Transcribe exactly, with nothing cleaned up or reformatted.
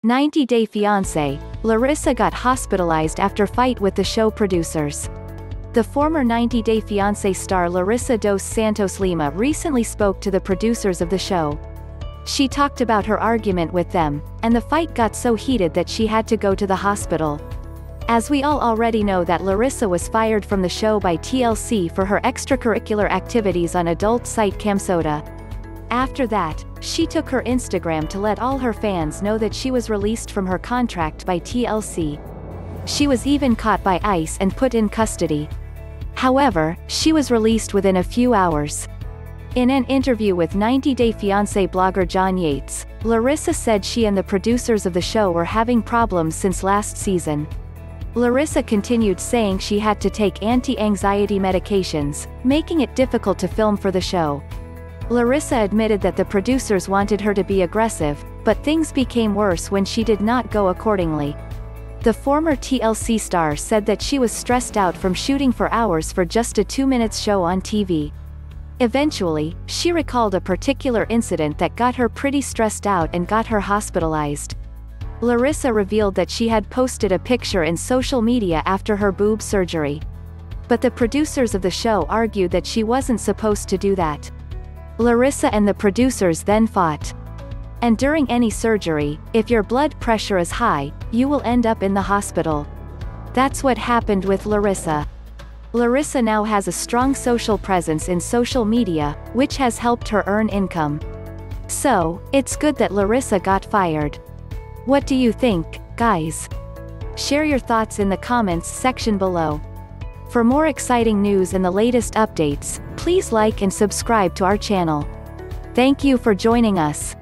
ninety day fiancé, Larissa got hospitalized after fight with the show producers. The former ninety day fiancé star Larissa dos Santos Lima recently spoke to the producers of the show. She talked about her argument with them, and the fight got so heated that she had to go to the hospital. As we all already know that Larissa was fired from the show by T L C for her extracurricular activities on adult site Camsoda. After that, she took her Instagram to let all her fans know that she was released from her contract by T L C. She was even caught by ICE and put in custody. However, she was released within a few hours. In an interview with ninety day fiancé blogger John Yates, Larissa said she and the producers of the show were having problems since last season. Larissa continued saying she had to take anti-anxiety medications, making it difficult to film for the show. Larissa admitted that the producers wanted her to be aggressive, but things became worse when she did not go accordingly. The former T L C star said that she was stressed out from shooting for hours for just a two minutes show on T V. Eventually, she recalled a particular incident that got her pretty stressed out and got her hospitalized. Larissa revealed that she had posted a picture in social media after her boob surgery. But the producers of the show argued that she wasn't supposed to do that. Larissa and the producers then fought. And during any surgery, if your blood pressure is high, you will end up in the hospital. That's what happened with Larissa. Larissa now has a strong social presence in social media, which has helped her earn income. So, it's good that Larissa got fired. What do you think, guys? Share your thoughts in the comments section below. For more exciting news and the latest updates, please like and subscribe to our channel. Thank you for joining us.